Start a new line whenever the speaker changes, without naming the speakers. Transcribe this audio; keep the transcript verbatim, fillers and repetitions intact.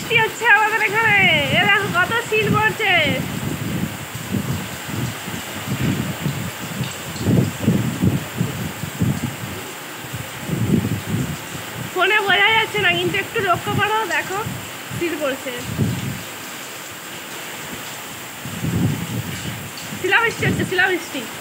শিলাবৃষ্টি হচ্ছে আমাদের এখানে। এ দেখো কত শিল পড়ছে। ফোনে বোঝা যাচ্ছে না, কিন্তু একটু লক্ষ্য করো, দেখো শিল পড়ছে। শিলাবৃষ্টি হচ্ছে, শিলাবৃষ্টি।